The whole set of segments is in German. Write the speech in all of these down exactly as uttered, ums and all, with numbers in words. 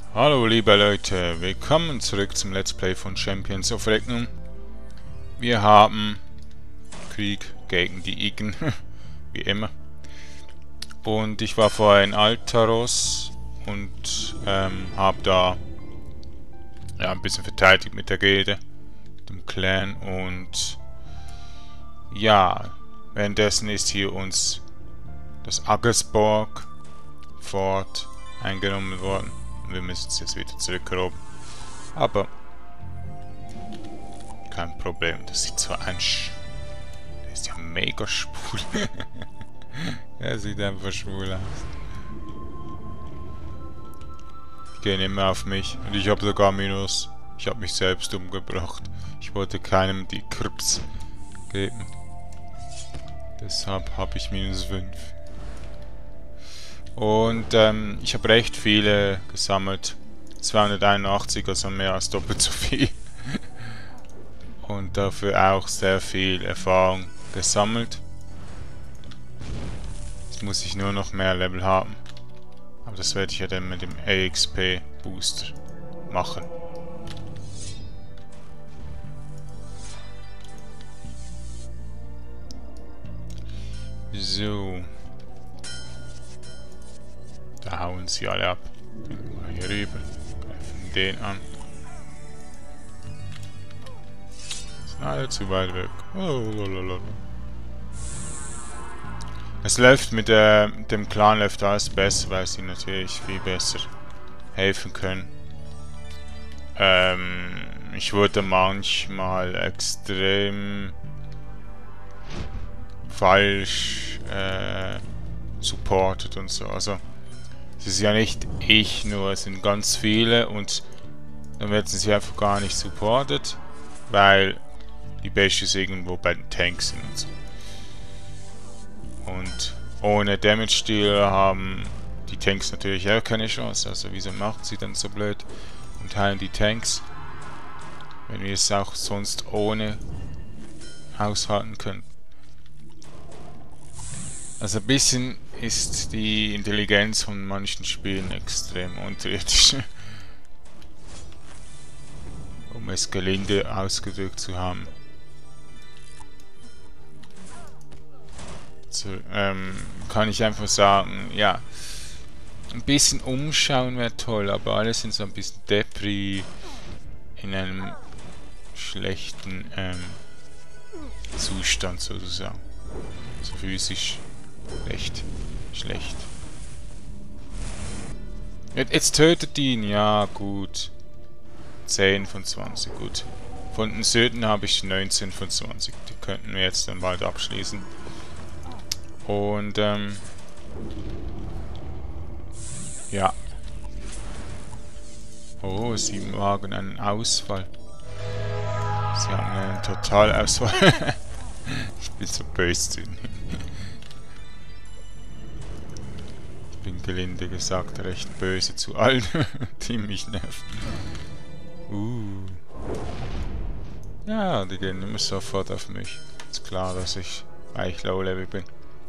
Hallo liebe Leute, willkommen zurück zum Let's Play von Champions of Regnum. Wir haben Krieg gegen die Igen, wie immer. Und ich war vorher in Altaros und ähm, habe da ja, ein bisschen verteidigt mit der Gilde, dem Clan, und ja, währenddessen ist hier uns das Aggersborg Fort eingenommen worden. Wir müssen es jetzt wieder zurückrobben. Aber kein Problem. Das sieht so ein Sch... Der ist ja mega schwul. Er sieht einfach schwul aus. Die gehen immer auf mich. Und ich habe sogar Minus. Ich habe mich selbst umgebracht. Ich wollte keinem die Krips geben. Deshalb habe ich minus fünf. Und ähm, ich habe recht viele gesammelt. zweihunderteinundachtzig, also mehr als doppelt so viel. Und dafür auch sehr viel Erfahrung gesammelt. Jetzt muss ich nur noch mehr Level haben. Aber das werde ich ja dann mit dem A X P Booster machen. So. Da hauen sie alle ab. Gehen wir mal hier rüber. Greifen den an. Sind alle zu weit weg. Oh, lalalala. Es läuft mit der, dem Clan läuft alles besser, weil sie natürlich viel besser helfen können. Ähm, ich wurde manchmal extrem falsch äh, supported und so. Also es ist ja nicht ich nur, es sind ganz viele und dann werden sie einfach gar nicht supported, weil die Bashes irgendwo bei den Tanks sind und so. Und ohne Damage Dealer haben die Tanks natürlich auch keine Chance, also wieso machen sie dann so blöd und heilen die Tanks, wenn wir es auch sonst ohne aushalten können. Also ein bisschen ist die Intelligenz von manchen Spielen extrem unterirdisch. Um es gelinde ausgedrückt zu haben. So, ähm, kann ich einfach sagen, ja, ein bisschen umschauen wäre toll, aber alle sind so ein bisschen Depri, in einem schlechten ähm, Zustand sozusagen. So physisch. Recht schlecht. Jetzt tötet ihn, ja gut. zehn von zwanzig, gut. Von den Süden habe ich neunzehn von zwanzig. Die könnten wir jetzt dann bald abschließen. Und ähm. ja. Oh, sieben Wagen, einen Ausfall. Sie haben einen Totalausfall. Ich bin so böse. Bin gelinde gesagt recht böse zu allen, die mich nerven. Uh. Ja, die gehen immer sofort auf mich. Ist klar, dass ich eigentlich Low Level bin.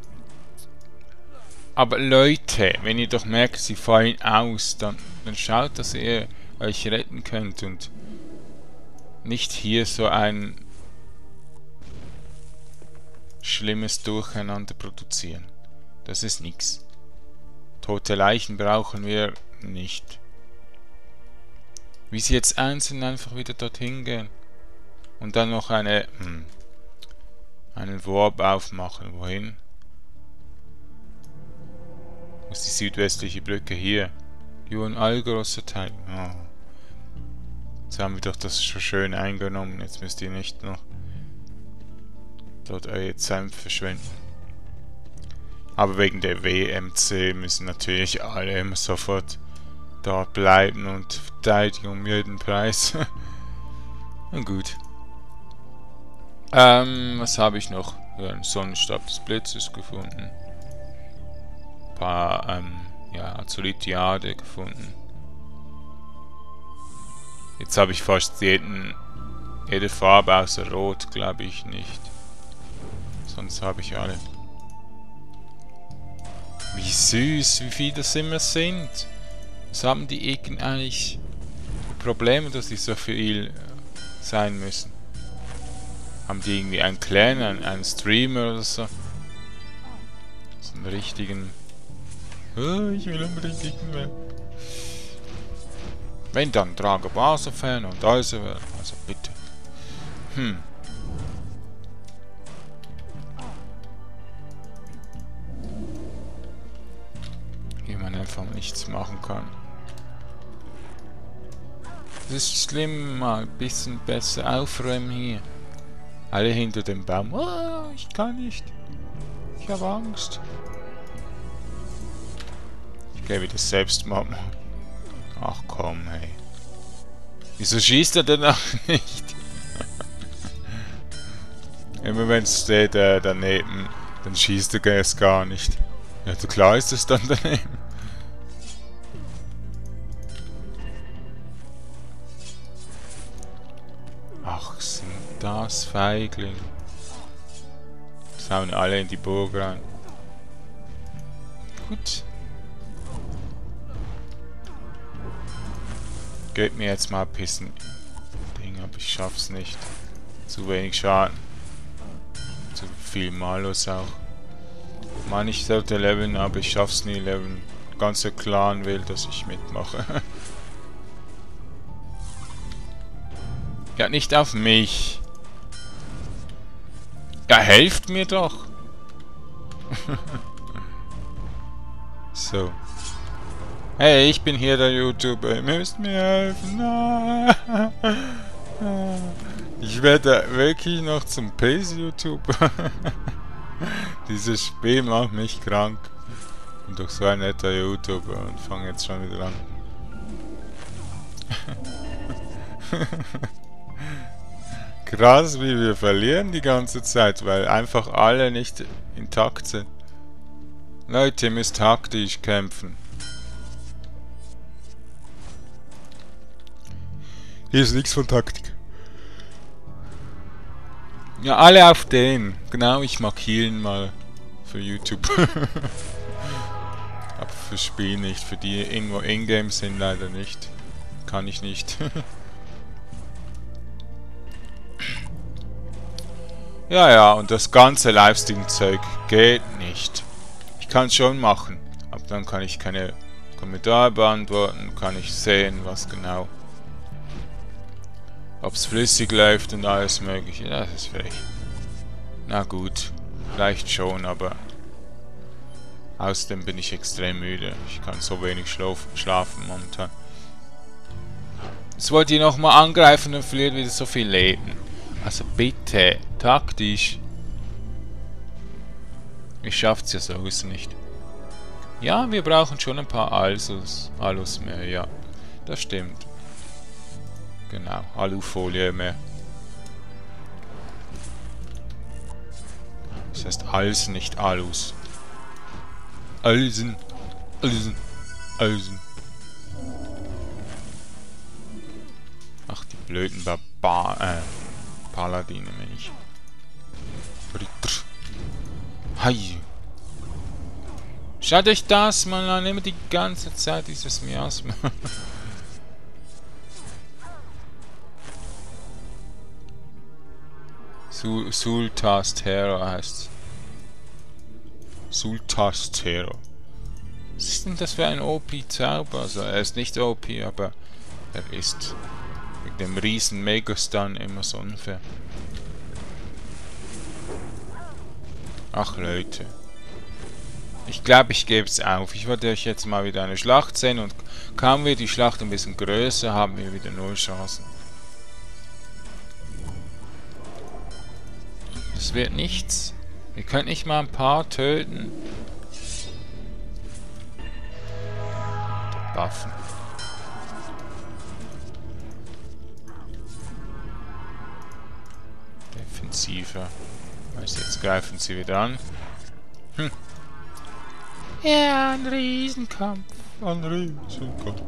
Aber Leute, wenn ihr doch merkt, sie fallen aus, dann, dann schaut, dass ihr euch retten könnt und nicht hier so ein schlimmes Durcheinander produzieren. Das ist nix. Tote Leichen brauchen wir nicht. Wie sie jetzt einzeln einfach wieder dorthin gehen. Und dann noch eine, hm, einen Warp aufmachen. Wohin? Wo ist die südwestliche Brücke? Hier. Juan Algros verteidigen. Oh. Jetzt haben wir doch das schon schön eingenommen. Jetzt müsst ihr nicht noch dort eure Zeit verschwenden. Aber wegen der W M C müssen natürlich alle immer sofort dort bleiben und verteidigen um jeden Preis. Na gut. Ähm, was habe ich noch? Ja, einen Sonnenstab des Blitzes gefunden. Ein paar, ähm, ja, Azuritiade gefunden. Jetzt habe ich fast jeden, jede Farbe außer Rot, glaube ich nicht. Sonst habe ich alle. Wie süß, wie viele das immer sind. Was haben die Eken eigentlich Probleme, dass sie so viel sein müssen? Haben die irgendwie einen Clan, einen, einen Streamer oder so? So einen richtigen... Oh, ich will unbedingt Eken werden. Wenn dann Drago Basa-Fan und also, also bitte. Hm. Wie man einfach nichts machen kann. Es ist schlimm, mal ein bisschen besser aufräumen hier. Alle hinter dem Baum. Oh, ich kann nicht. Ich habe Angst. Ich gehe wieder selbst machen. Ach komm, hey. Wieso schießt er denn auch nicht? Immer wenn es steht äh, daneben, dann schießt er es gar nicht. Ja, so klar ist es dann daneben. Ach, sind das Feigling. Schauen alle in die Burg rein. Gut. Geht mir jetzt mal ein bisschen Ding, aber ich schaff's nicht. Zu wenig Schaden. Zu viel Malus auch. Man, ich sollte leveln, aber ich schaff's nie leveln. Ganzer Clan will, dass ich mitmache. Ja, nicht auf mich. Ja, helft mir doch. So. Hey, ich bin hier der YouTuber. Ihr müsst mir helfen. Ich werde wirklich noch zum Pace-YouTuber. Dieses Spiel macht mich krank. Ich bin doch so ein netter YouTuber und fange jetzt schon wieder an. Krass, wie wir verlieren die ganze Zeit, weil einfach alle nicht intakt sind. Leute, ihr müsst taktisch kämpfen. Hier ist nichts von Taktik. Ja, alle auf den. Genau, ich markiere ihn mal für YouTube. Aber für Spiel nicht. Für die irgendwo in-game sind leider nicht. Kann ich nicht. Ja, ja, und das ganze Livestream-Zeug geht nicht. Ich kann es schon machen. Aber dann kann ich keine Kommentare beantworten. Kann ich sehen, was genau... Ob es flüssig läuft und alles mögliche, das ist frech. Na gut, vielleicht schon, aber außerdem bin ich extrem müde. Ich kann so wenig schlafen momentan. Jetzt wollt ihr nochmal angreifen und verliert wieder so viel Leben. Also bitte, taktisch. Ich schaff's ja sowieso nicht. Ja, wir brauchen schon ein paar Alus, Alus mehr, ja. Das stimmt. Genau, Alufolie mehr. Das heißt Als, nicht Alus. Alsen, Alsen, Alsen. Ach, die blöden Barbar... äh... Paladine, meine ich. Ritter. Hi. Schaut euch das mal an, immer die ganze Zeit dieses Miasma. Sultas Terror heißt. Sultas Terror. Was ist denn das für ein O P-Zauber? Also er ist nicht O P, aber er ist mit dem riesen Megastun immer so unfair. Ach Leute. Ich glaube, ich gebe es auf. Ich wollte euch jetzt mal wieder eine Schlacht sehen und kaum wir die Schlacht ein bisschen größer, haben wir wieder null Chancen. Das wird nichts. Ihr könnt nicht mal ein paar töten. Waffen. Defensiver. Also jetzt greifen sie wieder an. Hm. Ja, ein Riesenkampf. Ein Riesenkampf.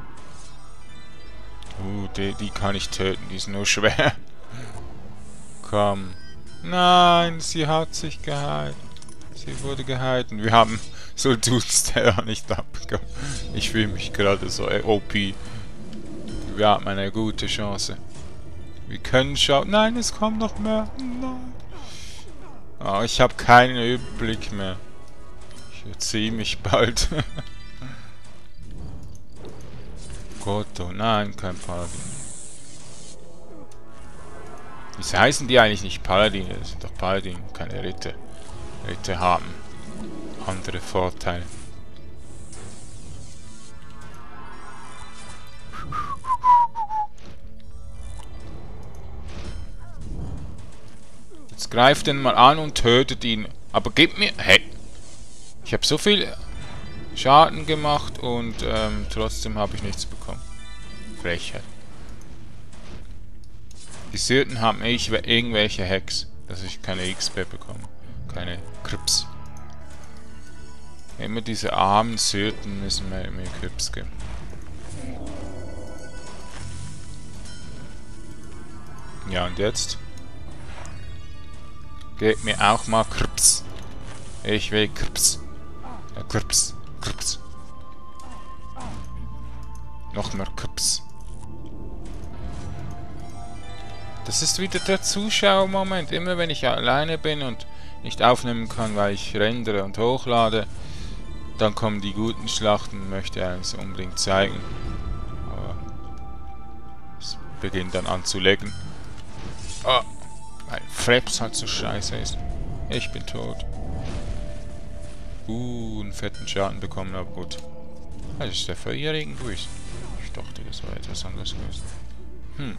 Uh, die, die kann ich töten, die ist nur schwer. bekommen. Nein, sie hat sich geheilt. Sie wurde geheilt. Und wir haben Sultan's Terror nicht abbekommen. Ich fühle mich gerade so O P. Wir haben eine gute Chance. Wir können schauen. Nein, es kommt noch mehr. Nein. Oh, ich habe keinen Überblick mehr. Ich erziehe mich bald. Gott, oh nein, kein Paladin. Wieso heißen die eigentlich nicht Paladine? Das sind doch Paladine, keine Ritter. Ritter haben andere Vorteile. Jetzt greift den mal an und tötet ihn. Aber gib mir... Hey! Ich habe so viel Schaden gemacht und ähm, trotzdem habe ich nichts bekommen. Frechheit. Die Syrten haben ich irgendwelche Hacks, dass ich keine X P bekomme. Keine Krips. Immer diese armen Syrten müssen mir, mir Krips geben. Ja, und jetzt? Gebt mir auch mal Krips. Ich will Krips. Ja, Krips. Krips. Noch mehr Krips. Das ist wieder der Zuschauermoment. Immer wenn ich alleine bin und nicht aufnehmen kann, weil ich rendere und hochlade, dann kommen die guten Schlachten und möchte eines unbedingt zeigen. Aber es beginnt dann an zu lecken. Oh, weil Freps halt so scheiße ist. Ich bin tot. Uh, einen fetten Schaden bekommen, aber gut. Das ist der feurigen Grüß. Ich dachte, das war etwas anderes gewesen. Hm.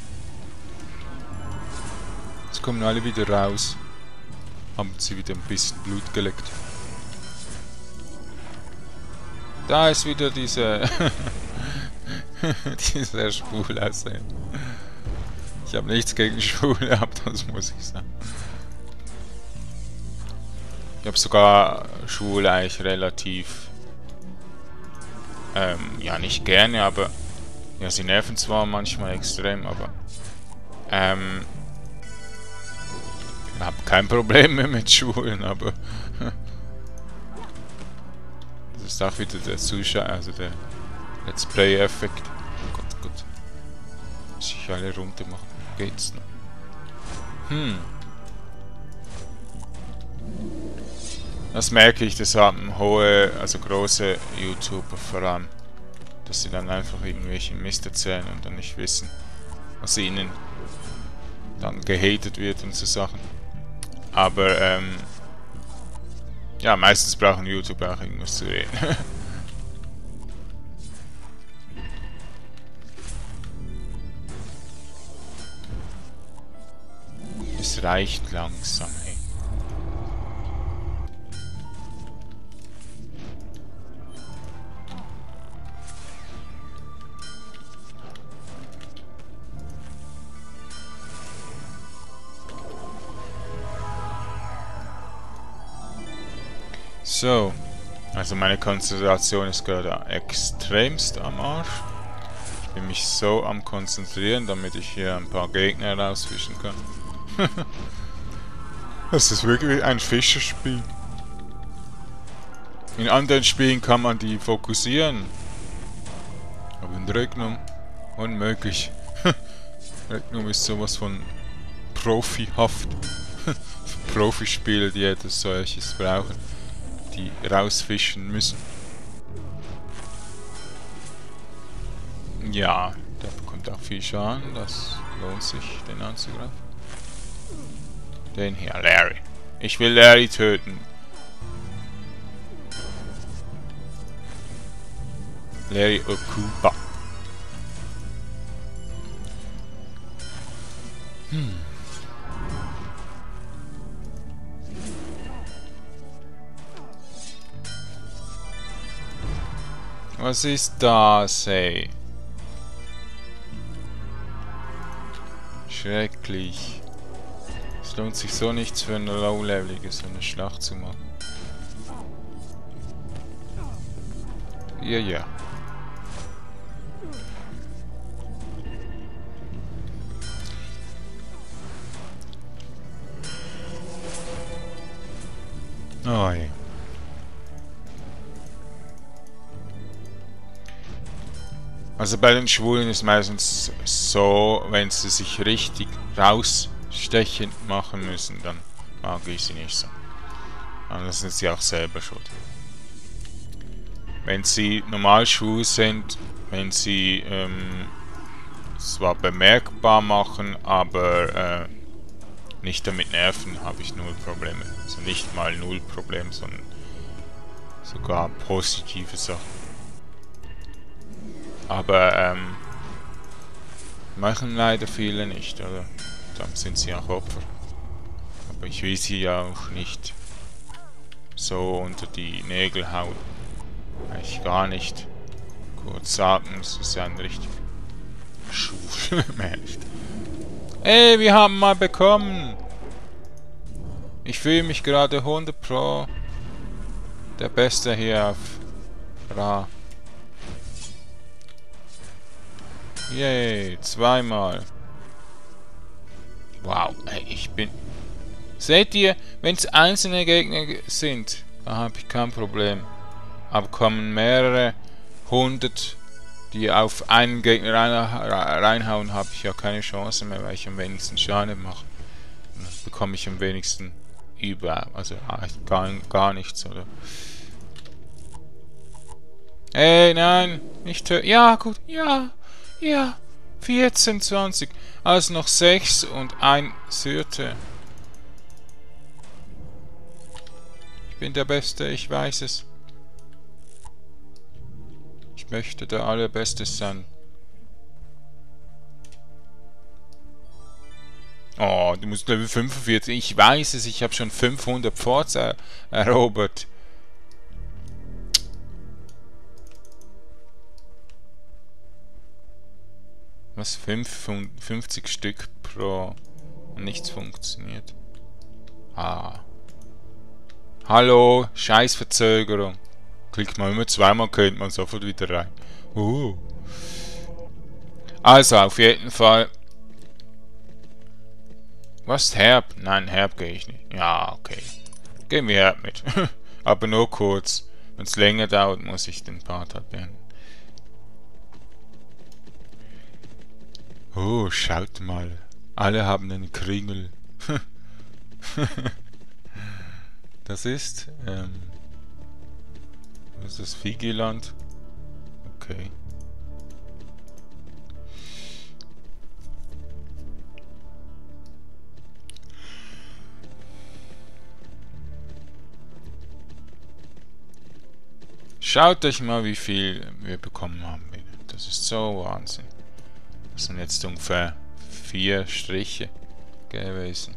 Jetzt kommen alle wieder raus. Haben sie wieder ein bisschen Blut geleckt. Da ist wieder diese... dieser Schwul aussehen. Ich habe nichts gegen Schwule, aber das muss ich sagen. Ich habe sogar Schwule eigentlich relativ... Ähm, ja, nicht gerne, aber... Ja, sie nerven zwar manchmal extrem, aber... Ähm... Ich habe kein Problem mehr mit Schwulen, aber... Das ist auch wieder der Zuschauer, also der Let's Play-Effekt. Oh Gott, Gott. Muss ich alle runter machen? Geht's noch? Hm. Das merke ich, das haben hohe, also große YouTuber vor allem. Dass sie dann einfach irgendwelche Mist erzählen und dann nicht wissen, was ihnen dann gehatet wird und so Sachen. Aber, ähm... ja, meistens brauchen YouTuber auch irgendwas zu reden. Es reicht langsam, hey. So, also meine Konzentration ist gerade extremst am Arsch. Ich bin mich so am Konzentrieren, damit ich hier ein paar Gegner rausfischen kann. Das ist wirklich ein Fischerspiel. In anderen Spielen kann man die fokussieren. Aber in Regnum unmöglich. Regnum ist sowas von profihaft. Profispieler, die etwas solches brauchen. Die rausfischen müssen. Ja, der bekommt auch viel Schaden. Das lohnt sich, den anzugreifen. Den hier, Larry. Ich will Larry töten. Larry Okupa. Hm. Was ist das, ey? Schrecklich. Es lohnt sich so nichts für eine Low-Levelige, so eine Schlacht zu machen. Ja, ja. Oh je. Also bei den Schwulen ist meistens so, wenn sie sich richtig rausstechend machen müssen, dann mag ich sie nicht so. Aber das sind sie auch selber schuld. Wenn sie normal schwul sind, wenn sie ähm, zwar bemerkbar machen, aber äh, nicht damit nerven, habe ich null Probleme. Also nicht mal null Probleme, sondern sogar positive Sachen. Aber ähm, machen leider viele nicht, oder? Dann sind sie auch Opfer. Aber ich will sie ja auch nicht so unter die Nägel hauen. Eigentlich gar nicht. Kurz sagen, es ist ein richtig schwul Mensch. Ey, wir haben mal bekommen! Ich fühle mich gerade hundert Pro der Beste hier auf Ra. Yay, zweimal. Wow, ey, ich bin... Seht ihr, wenn es einzelne Gegner sind, da habe ich kein Problem. Aber kommen mehrere hundert, die auf einen Gegner rein, reinhauen, habe ich ja keine Chance mehr, weil ich am wenigsten Schaden mache. Dann bekomme ich am wenigsten über, also gar, gar nichts, oder? Ey, nein, nicht hören. Ja, gut, ja. Ja, vierzehn, zwanzig. Also noch sechs und ein Syrte. Ich bin der Beste, ich weiß es. Ich möchte der Allerbeste sein. Oh, du musst Level fünfundvierzig. Ich weiß es, ich habe schon fünfhundert Forts er erobert. Was? fünfundfünfzig Stück pro... Und nichts funktioniert. Ah. Hallo, Scheißverzögerung. Klickt man immer zweimal, könnte man sofort wieder rein. Uh. Also, auf jeden Fall... Was? Herb? Nein, Herb gehe ich nicht. Ja, okay. Gehen wir Herb mit. Aber nur kurz. Wenn es länger dauert, muss ich den Part halt beenden. Oh, schaut mal. Alle haben einen Kringel. Das ist, ähm... was ist das? Vigiland? Okay. Schaut euch mal, wie viel wir bekommen haben. Das ist so Wahnsinn. Das sind jetzt ungefähr vier Striche gewesen.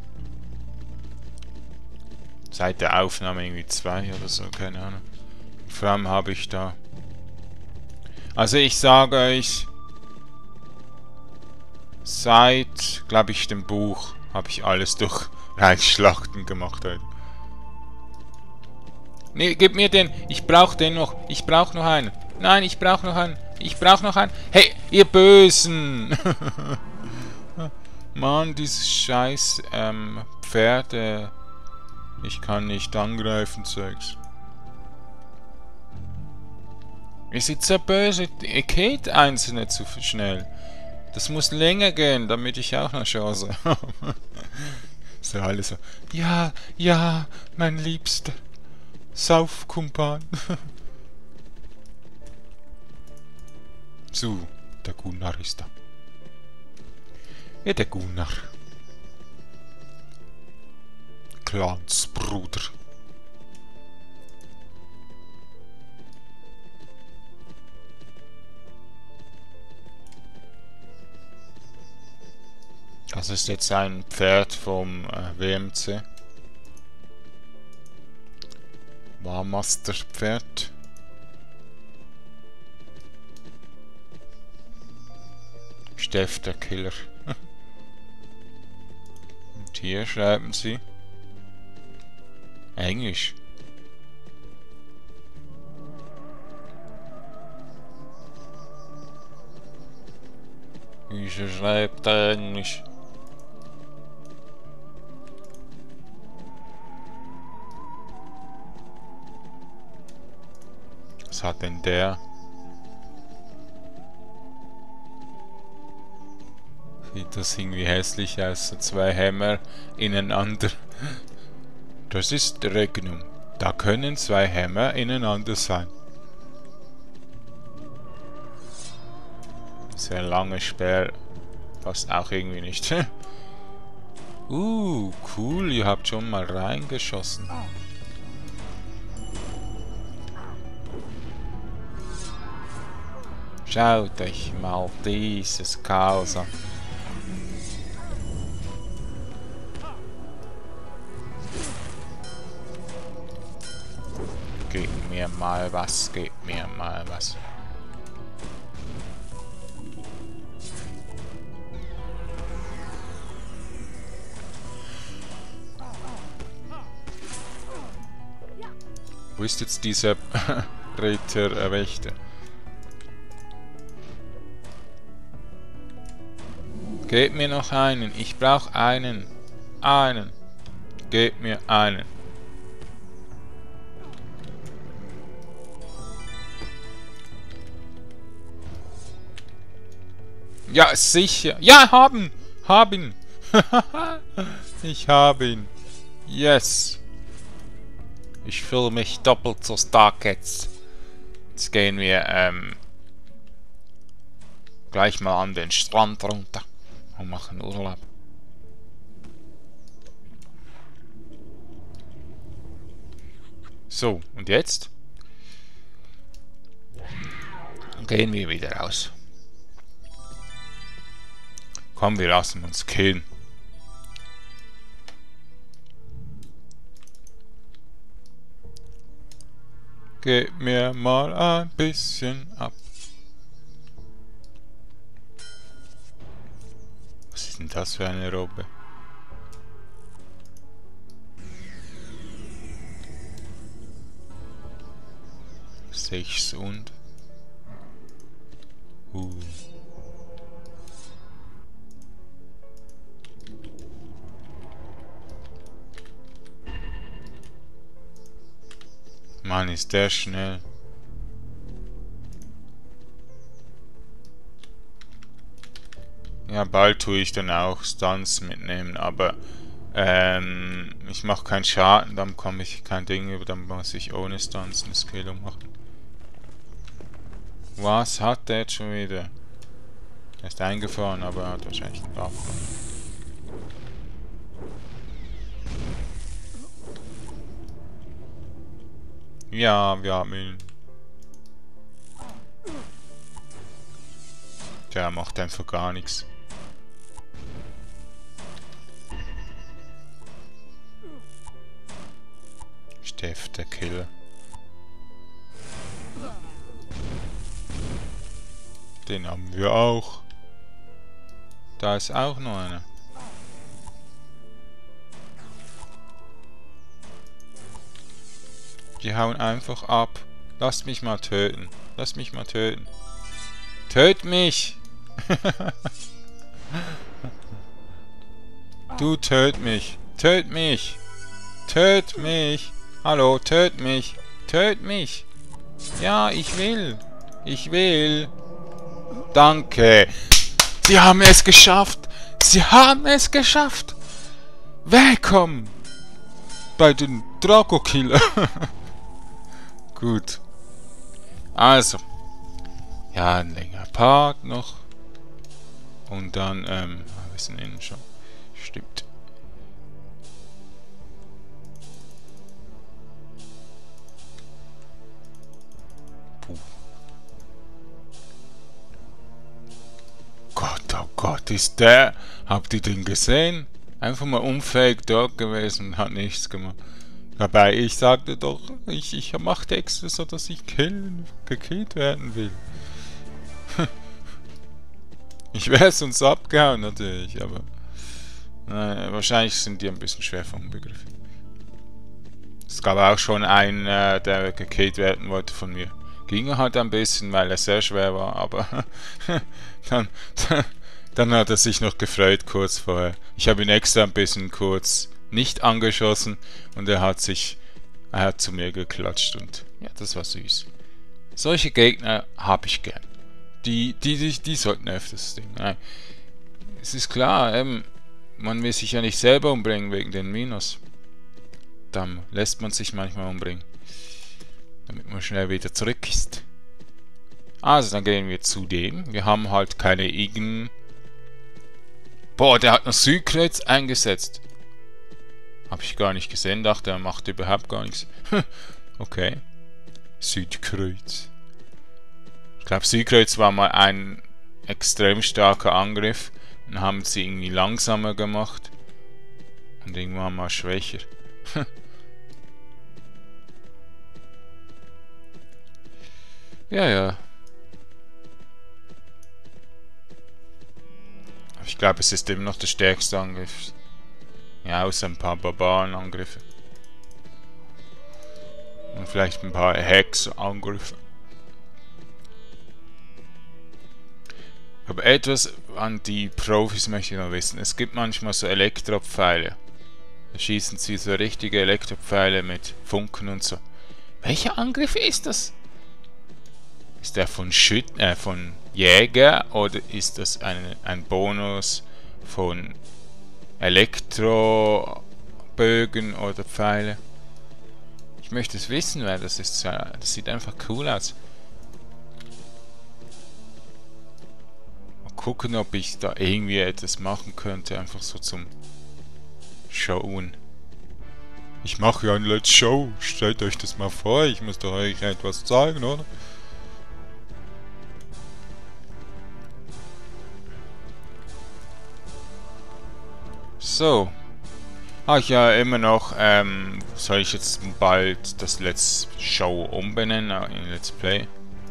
Seit der Aufnahme irgendwie zwei oder so, keine Ahnung. Vor allem habe ich da... Also ich sage euch, seit, glaube ich, dem Buch habe ich alles durch Reichsschlachten gemacht heute. Nee, gib mir den. Ich brauche den noch. Ich brauche noch einen. Nein, ich brauche noch einen. Ich brauche noch einen. Hey, ihr Bösen! Mann, dieses scheiß ähm, Pferde. Ich kann nicht angreifen, Zeugs. Ihr seid so böse. Ihr geht einzelne zu schnell. Das muss länger gehen, damit ich auch eine Chance habe. So alle so. Ja, ja, mein Liebster. Saufkumpan. So, der Gunnar ist da. Ja, der Gunnar. Clansbruder. Das ist jetzt ein Pferd vom äh, W M C. Warmaster-Pferd. Steff der Killer. Und hier schreiben sie Englisch. Wieso schreibt er Englisch? Was hat denn der? Sieht das irgendwie hässlich aus, so zwei Hämmer ineinander. Das ist Regnum. Da können zwei Hämmer ineinander sein. Sehr lange Speer passt auch irgendwie nicht. uh, cool, ihr habt schon mal reingeschossen. Schaut euch mal dieses Chaos an. Gib mir mal was, gib mir mal was. Wo ist jetzt dieser Ritter, äh, Wächter? Gebt mir noch einen. Ich brauche einen. Einen. Gebt mir einen. Ja, sicher. Ja, haben. Haben. Ich habe ihn. Yes. Ich fühle mich doppelt so stark jetzt. Jetzt gehen wir ähm, gleich mal an den Strand runter und machen Urlaub. So, und jetzt gehen wir wieder raus. Komm, wir lassen uns killen. Gib mir mal ein bisschen ab. Was ist denn das für eine Robbe? Sechs und... Uh. Mann, ist der schnell. Ja, bald tue ich dann auch Stunts mitnehmen, aber ähm, ich mache keinen Schaden, dann komme ich kein Ding über, dann muss ich ohne Stunts eine Skillung machen. Was hat der jetzt schon wieder? Er ist eingefahren, aber er hat wahrscheinlich einen Buff. Ja, wir haben ihn. Der macht einfach gar nichts. Steff, der Killer. Den haben wir auch. Da ist auch noch einer. Die hauen einfach ab. Lasst mich mal töten. Lasst mich mal töten. Töt mich! Du töt mich. Töt mich. Töt mich. Hallo, töt mich. Töt mich. Ja, ich will. Ich will. Danke. Sie haben es geschafft. Sie haben es geschafft. Willkommen bei den Draco-Killer. Gut. Also. Ja, ein längerer Part noch. Und dann, ähm, wir sind innen schon. Stimmt. Puh. Gott, oh Gott, ist der. Habt ihr den gesehen? Einfach mal unfähig dort gewesen und hat nichts gemacht. Dabei, ich sagte doch, ich, ich machte extra so, dass ich killen, gekillt werden will. Ich wäre sonst abgehauen natürlich, aber äh, wahrscheinlich sind die ein bisschen schwer vom Begriff. Es gab auch schon einen, äh, der gekillt werden wollte von mir. Ging halt ein bisschen, weil er sehr schwer war, aber dann, dann hat er sich noch gefreut kurz vorher. Ich habe ihn extra ein bisschen kurz nicht angeschossen und er hat sich, er hat zu mir geklatscht und ja, das war süß. Solche Gegner habe ich gern. Die, die, die, die sollten öfters Ding. Nein. Es ist klar, eben, man will sich ja nicht selber umbringen wegen den Minus. Dann lässt man sich manchmal umbringen. Damit man schnell wieder zurück ist. Also, dann gehen wir zu dem. Wir haben halt keine Igen. Boah, der hat noch Südkreuz eingesetzt. Hab ich gar nicht gesehen, dachte, er macht überhaupt gar nichts. Okay. Südkreuz. Ich glaube, Südkreuz war mal ein extrem starker Angriff. Dann haben sie irgendwie langsamer gemacht. Und irgendwann mal schwächer. Ja, ja. Ich glaube, es ist immer noch der stärkste Angriff. Ja, außer ein paar Barbarenangriffe. Und vielleicht ein paar Hexangriffe. Aber etwas an die Profis möchte ich noch wissen. Es gibt manchmal so Elektropfeile. Da schießen sie so richtige Elektropfeile mit Funken und so. Welcher Angriff ist das? Ist der von Schüt äh, von Jäger oder ist das ein, ein Bonus von Elektrobögen oder Pfeile? Ich möchte es wissen, weil das ist das sieht einfach cool aus. Mal gucken, ob ich da irgendwie etwas machen könnte, einfach so zum Showen. Ich mache ja ein Let's Show, stellt euch das mal vor, ich muss doch euch etwas zeigen, oder? So. Ah, ich ja immer noch, ähm, soll ich jetzt bald das Let's Show umbenennen in Let's Play?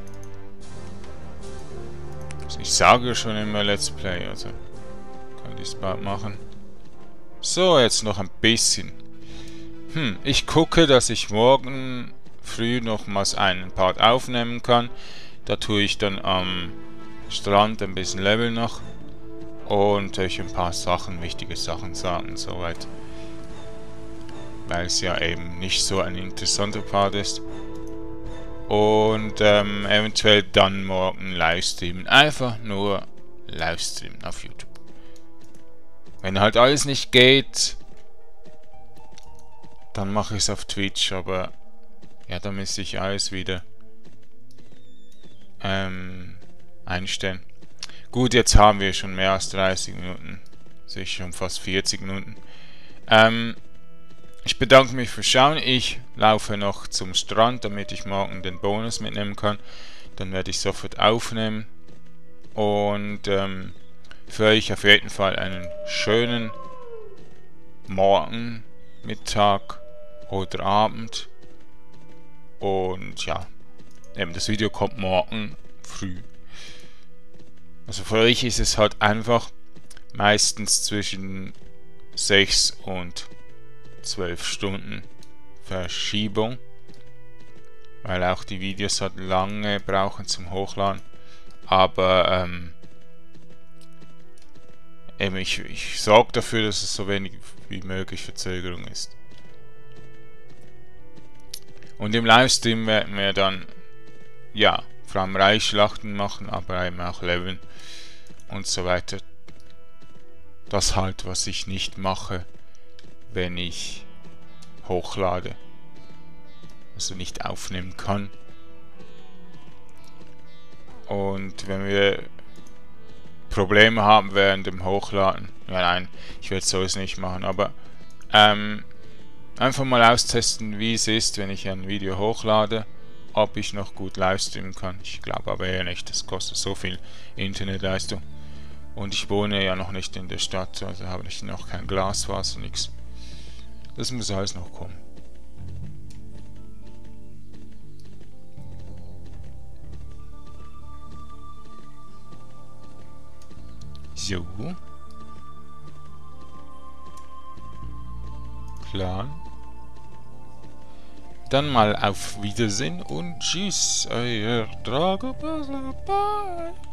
Also ich sage schon immer Let's Play, also kann ich es bald machen. So, jetzt noch ein bisschen. Hm, ich gucke, dass ich morgen früh nochmals einen Part aufnehmen kann. Da tue ich dann am Strand ein bisschen Level noch. Und euch ein paar Sachen, wichtige Sachen sagen, soweit. Weil es ja eben nicht so ein interessanter Part ist. Und ähm, eventuell dann morgen livestreamen. Einfach nur livestreamen auf YouTube. Wenn halt alles nicht geht, dann mache ich es auf Twitch, aber ja, da müsste ich alles wieder ähm, einstellen. Gut, jetzt haben wir schon mehr als dreißig Minuten. Sicher schon fast vierzig Minuten. Ähm, ich bedanke mich fürs Schauen. Ich laufe noch zum Strand, damit ich morgen den Bonus mitnehmen kann. Dann werde ich sofort aufnehmen. Und ähm, für euch auf jeden Fall einen schönen Morgen, Mittag oder Abend. Und ja, eben das Video kommt morgen früh. Also für euch ist es halt einfach meistens zwischen sechs und zwölf Stunden Verschiebung, weil auch die Videos halt lange brauchen zum Hochladen. Aber ähm, eben ich, ich sorge dafür, dass es so wenig wie möglich Verzögerung ist. Und im Livestream werden wir dann, ja, vor allem Reichsschlachten machen, aber eben auch Leveln und so weiter. Das halt, was ich nicht mache, wenn ich hochlade. Also nicht aufnehmen kann. Und wenn wir Probleme haben während dem Hochladen, ja nein, ich werde es nicht machen, aber ähm, einfach mal austesten, wie es ist, wenn ich ein Video hochlade, ob ich noch gut livestreamen kann. Ich glaube aber eher nicht, das kostet so viel Internetleistung. Und ich wohne ja noch nicht in der Stadt, also habe ich noch kein Glasfaser, nichts. Das muss alles noch kommen. So. Klar. Dann mal auf Wiedersehen und tschüss, euer Drago Bye.